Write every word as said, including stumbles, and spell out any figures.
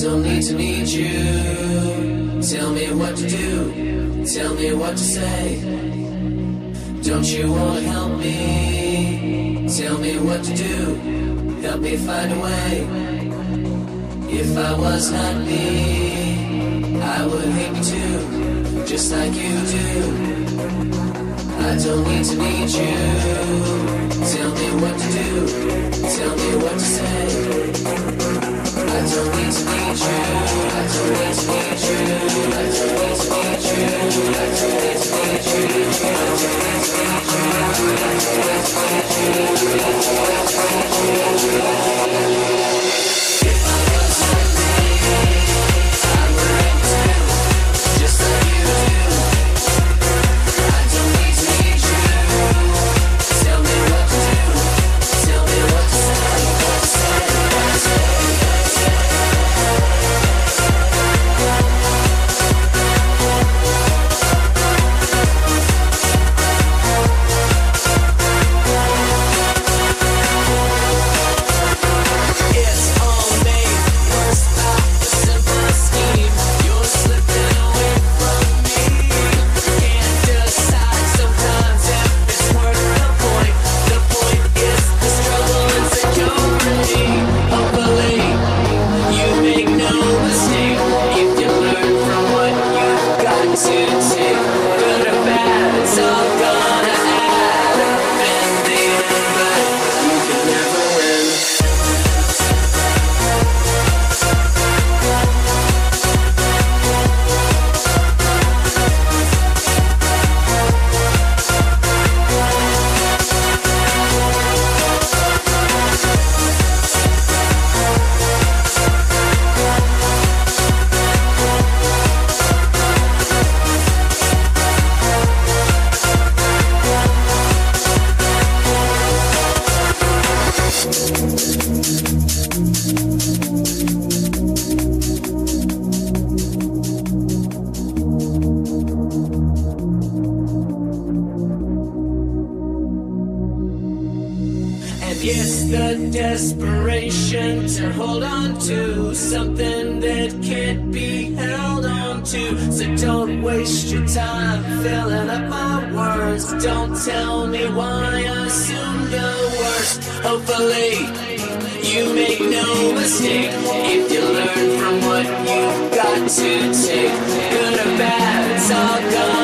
don't need to need you. Tell me what to do, tell me what to say. Don't you wanna help me? Tell me what to do, help me find a way. If I was not me, I would hate me too, just like you do. I don't need to need you. Tell me what to do, tell me what to say. I don't need to need you. I don't need to need you. I don't need to need you. I don't need to need you. I don't need to need you. I don't need to need you. I don't need to need you. If I was not me, I would hate me too, just like you do. I don't need to need you. Tell me what to do. Tell me what to say. What to say. What to say. Yes, the desperation to hold on to something that can't be held on to. So don't waste your time filling up my words. Don't tell me why I assume the worst. Hopefully you make no mistake if you learn from what you've got to take. Good or bad, it's all gone.